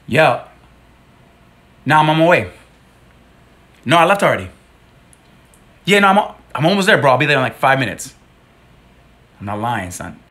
Yeah. Nah, I'm on my way. No, I left already. Yeah, no, I'm almost there, bro. I'll be there in like 5 minutes. I'm not lying, son.